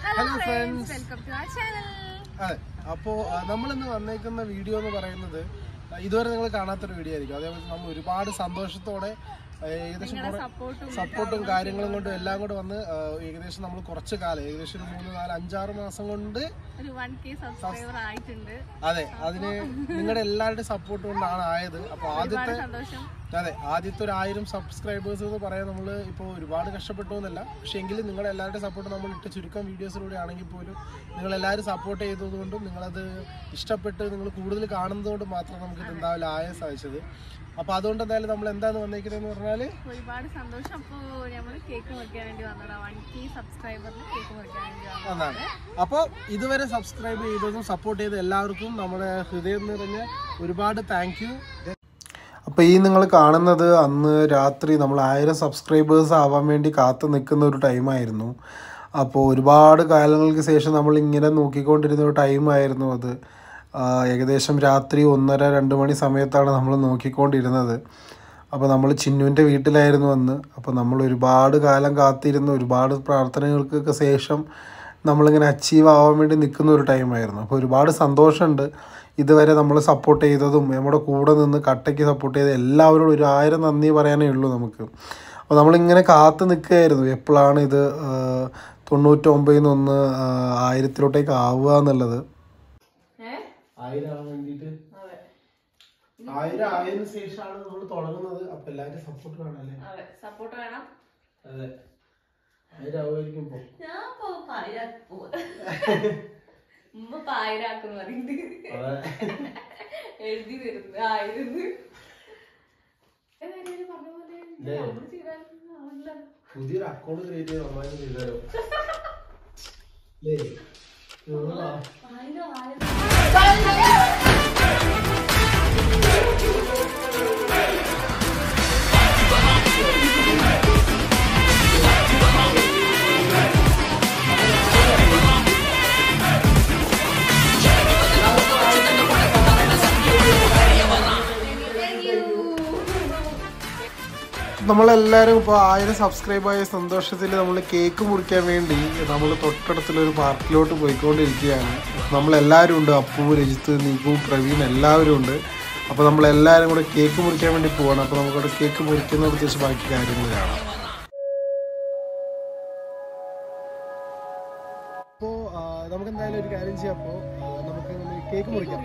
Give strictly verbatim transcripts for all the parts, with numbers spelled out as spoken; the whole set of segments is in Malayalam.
Hello friends, welcome to our channel. അതെ അപ്പോൾ നമ്മൾ ഇന്ന് വന്നേക്കുന്ന വീഡിയോ എന്ന് പറയുന്നത് ഇതുവരെ നിങ്ങൾ കാണാത്തൊരു വീഡിയോ ആയിരിക്കും. അതേപോലെ നമ്മൾ ഒരുപാട് സന്തോഷത്തോടെ ഏകദേശം സപ്പോർട്ടും കാര്യങ്ങളും കൊണ്ടും എല്ലാം കൂടെ വന്ന് ഏകദേശം നമ്മൾ കുറച്ച് കാലം ഏകദേശം ഒരു മൂന്ന് നാല് അഞ്ചാറ് മാസം കൊണ്ട് അതെ അതിന് നിങ്ങളുടെ എല്ലാവരുടെയും സപ്പോർട്ട് കൊണ്ടാണ് ആയത്. അപ്പോൾ ആദ്യത്തെ അതെ ആദ്യത്തെ ഒരു ആയിരം സബ്സ്ക്രൈബേഴ്സ് എന്ന് പറയാൻ നമ്മൾ ഇപ്പോൾ ഒരുപാട് കഷ്ടപ്പെട്ടു എന്നല്ല, പക്ഷെ എങ്കിലും നിങ്ങളുടെ എല്ലാവരുടെയും സപ്പോർട്ട് നമ്മൾ ഇട്ട് ചുരുക്കം വീഡിയോസിലൂടെ ആണെങ്കിൽ പോലും നിങ്ങളെല്ലാവരും സപ്പോർട്ട് ചെയ്തതുകൊണ്ടും നിങ്ങളത് ഇഷ്ടപ്പെട്ട് നിങ്ങൾ കൂടുതൽ കാണുന്നതുകൊണ്ട് മാത്രം നമുക്ക് ഇത് എന്തായാലും ആയാൻ സാധിച്ചത്. അപ്പോൾ അതുകൊണ്ട് എന്തായാലും നമ്മൾ എന്താണ് വന്നേക്കുന്നതെന്ന് പറഞ്ഞാൽ ഒരുപാട് സന്തോഷം. അപ്പോൾ നമ്മൾ കേക്ക് മുറിക്കാൻ വേണ്ടി വന്നതാണ്. വൺ കെ സബ്സ്ക്രൈബറിന് കേക്ക് മുറിക്കാൻ വേണ്ടി വന്നതാണ്. അപ്പോൾ ഇതുവരെ സബ്സ്ക്രൈബ് ചെയ്തതും സപ്പോർട്ട് ചെയ്ത എല്ലാവർക്കും നമ്മുടെ ഹൃദയം നിറഞ്ഞ ഒരുപാട് താങ്ക് യു. അപ്പോൾ ഈ നിങ്ങൾ കാണുന്നത് അന്ന് രാത്രി നമ്മൾ ആയിരം സബ്സ്ക്രൈബേഴ്സ് ആവാൻ വേണ്ടി കാത്തു നിൽക്കുന്ന ഒരു ടൈമായിരുന്നു. അപ്പോൾ ഒരുപാട് കാലങ്ങൾക്ക് ശേഷം നമ്മൾ ഇങ്ങനെ നോക്കിക്കൊണ്ടിരുന്ന ഒരു ടൈമായിരുന്നു അത്. ഏകദേശം രാത്രി ഒന്നര രണ്ട് മണി സമയത്താണ് നമ്മൾ നോക്കിക്കൊണ്ടിരുന്നത്. അപ്പോൾ നമ്മൾ ചിന്നുവിൻ്റെ വീട്ടിലായിരുന്നു അന്ന്. അപ്പോൾ നമ്മൾ ഒരുപാട് കാലം കാത്തിരുന്ന ഒരുപാട് പ്രാർത്ഥനകൾക്കൊക്കെ ശേഷം നമ്മളിങ്ങനെ അച്ചീവ് ആവാൻ വേണ്ടി നിൽക്കുന്ന ഒരു ടൈമായിരുന്നു. അപ്പോൾ ഒരുപാട് സന്തോഷമുണ്ട്. ഇതുവരെ നമ്മൾ സപ്പോർട്ട് ചെയ്തതും നമ്മുടെ കൂടെ നിന്ന് കട്ടയ്ക്ക് സപ്പോർട്ട് ചെയ്ത എല്ലാവരോടും ഒരു ആയിരം നന്ദി പറയാനേ ഉള്ളൂ നമുക്ക്. അപ്പോൾ നമ്മളിങ്ങനെ കാത്തു നിൽക്കുകയായിരുന്നു എപ്പോഴാണ് ഇത് തൊണ്ണൂറ്റൊമ്പതിൽ നിന്നൊന്ന് ആയിരത്തിലോട്ടേക്ക് ആവുക എന്നുള്ളത്. ആയിരം ആവാൻ വേണ്ടിയിട്ട് ആയിരം ആയതിനു ശേഷമാണ് നമ്മൾ തുടങ്ങുന്നത്. അപ്പൊ എല്ലാവരും സപ്പോർട്ട് വേണമല്ലേ? സപ്പോർട്ട് വേണം. അതെ ആയിരം ആവുമായിരിക്കും ഇപ്പൊ. ഉമ്മ പായിരാക്കുന്നു പറയുന്നത് എഴുതി വരുന്നു ആയിരുന്നു. പുതിയൊരു അക്കൗണ്ട് ക്രിയേറ്റ് ചെയ്ത് നന്നായി ചെയ്താലോ? നമ്മളെല്ലാവരും ഇപ്പോൾ ആയിരം സബ്സ്ക്രൈബായ സന്തോഷത്തിൽ നമ്മൾ കേക്ക് മുറിക്കാൻ വേണ്ടി നമ്മൾ തൊട്ടടുത്തുള്ളൊരു പാർക്കിലോട്ട് പോയിക്കൊണ്ടിരിക്കുകയാണ്. നമ്മളെല്ലാവരും ഉണ്ട്. അപ്പു, രജിത്ത്, നികു, പ്രവീൺ എല്ലാവരും ഉണ്ട്. അപ്പോൾ നമ്മളെല്ലാവരും കൂടെ കേക്ക് മുറിക്കാൻ വേണ്ടി പോവാണ്. അപ്പോൾ നമുക്കവിടെ കേക്ക് മുറിക്കുന്ന ഉദ്ദേശിച്ച് ബാക്കി കാര്യങ്ങൾ കാണാം. അപ്പോൾ നമുക്ക് എന്തായാലും ഒരു കാര്യം ചെയ്യാം. അപ്പോൾ നമുക്ക് കേക്ക് മുറിക്കാം.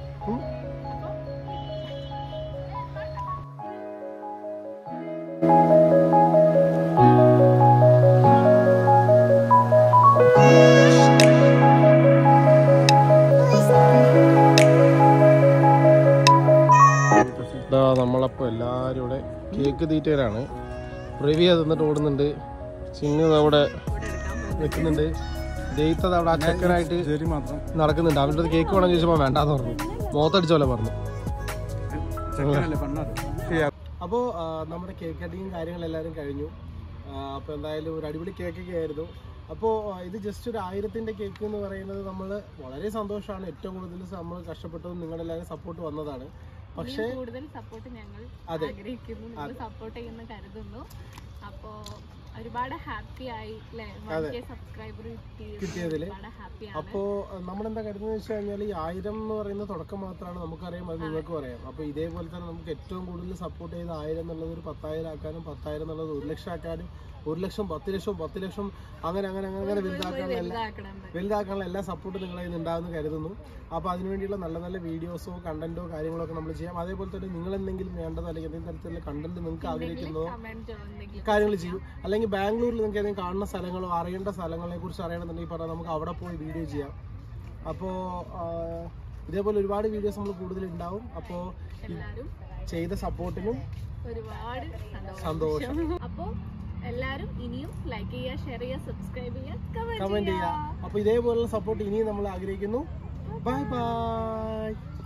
നമ്മളപ്പോൾ എല്ലാവരും ഇവിടെ കേക്ക് തീറ്റയിലാണ്. പ്രവി അത് എന്നിട്ട് ഓടുന്നുണ്ട്. ചിന്നു അവിടെ നിൽക്കുന്നുണ്ട്. ജയിത്തത് അവിടെ അച്ചക്കനായിട്ട് നടക്കുന്നുണ്ട്. അവൻ്റെ അടുത്ത് കേക്ക് വേണം ചോദിച്ചപ്പോൾ വേണ്ടാന്ന് പറഞ്ഞു. മുഖത്തടിച്ചോലെ പറഞ്ഞു. അപ്പോൾ നമ്മുടെ കേക്ക് കട്ടിങ് കാര്യങ്ങളെല്ലാവരും കഴിഞ്ഞു. അപ്പോൾ എന്തായാലും ഒരു അടിപൊളി കേക്കൊക്കെ ആയിരുന്നു. അപ്പോൾ ഇത് ജസ്റ്റ് ഒരു ആയിരത്തിൻ്റെ കേക്ക് എന്ന് പറയുന്നത് നമ്മൾ വളരെ സന്തോഷമാണ്. ഏറ്റവും കൂടുതൽ നമ്മൾ കഷ്ടപ്പെട്ടതും നിങ്ങളെല്ലാവരും സപ്പോർട്ട് വന്നതാണ്. പക്ഷേ കൂടുതൽ സപ്പോർട്ട് ഞങ്ങൾ ആഗ്രഹിക്കുന്നു, നിങ്ങൾ സപ്പോർട്ട് ചെയ്യുന്ന കരുതുന്നു. അപ്പോൾ ഒരുപാട് ഹാപ്പി ആയി സബ്സ്ക്രൈബർ കിട്ടിയതിൽ. അപ്പോൾ നമ്മളെന്താ കരുതുന്നത് വെച്ച് കഴിഞ്ഞാൽ ഈ ആയിരം എന്ന് പറയുന്ന തുടക്കം മാത്രമാണ്. നമുക്കറിയാം, അത് നിങ്ങൾക്കും അറിയാം. അപ്പോൾ ഇതേപോലെ തന്നെ നമുക്ക് ഏറ്റവും കൂടുതൽ സപ്പോർട്ട് ചെയ്ത ആയിരം എന്നുള്ളത് ഒരു പത്തായിരം ആക്കാനും പത്തായിരം എന്നുള്ളത് ഒരു ലക്ഷം ആക്കാനും ഒരു ലക്ഷം പത്ത് ലക്ഷം പത്ത് ലക്ഷം അങ്ങനെ അങ്ങനെ അങ്ങനെ അങ്ങനെ വലുതാക്കാനുള്ള എല്ലാ വലുതാക്കാനുള്ള എല്ലാ സപ്പോർട്ടും നിങ്ങളെ ഉണ്ടാകുമെന്ന് കരുതുന്നു. അപ്പോൾ അതിനുവേണ്ടിയുള്ള നല്ല നല്ല വീഡിയോസോ കണ്ടന്റോ കാര്യങ്ങളോ ഒക്കെ നമ്മൾ ചെയ്യാം. അതേപോലെ തന്നെ നിങ്ങൾ എന്തെങ്കിലും വേണ്ടതോ അല്ലെങ്കിൽ എന്തെങ്കിലും തരത്തിലുള്ള കണ്ടന്റ് നിങ്ങൾക്ക് ആഗ്രഹിക്കുന്നതോ കാര്യങ്ങൾ ചെയ്യും. അല്ലെങ്കിൽ ബാംഗ്ലൂരിൽ നിങ്ങൾക്ക് ഏതെങ്കിലും കാണുന്ന സ്ഥലങ്ങളോ അറിയേണ്ട സ്ഥലങ്ങളെ കുറിച്ച് അറിയണമെന്നുണ്ടെങ്കിൽ പറഞ്ഞാൽ നമുക്ക് അവിടെ പോയി വീഡിയോ ചെയ്യാം. അപ്പോൾ ഇതേപോലെ ഒരുപാട് വീഡിയോസ് നമ്മൾ കൂടുതൽ ഉണ്ടാവും. അപ്പോൾ ചെയ്ത സപ്പോർട്ടിനും ഒരുപാട് സന്തോഷം. അപ്പോൾ എല്ലാവരും ഇനിയും ലൈക്ക് ചെയ്യുക, ഷെയർ ചെയ്യുക, സബ്സ്ക്രൈബ് ചെയ്യുക, കമന്റ് ചെയ്യുക. അപ്പോൾ ഇതേപോലുള്ള സപ്പോർട്ട് ഇനിയും നമ്മൾ ആഗ്രഹിക്കുന്നു. Bye by.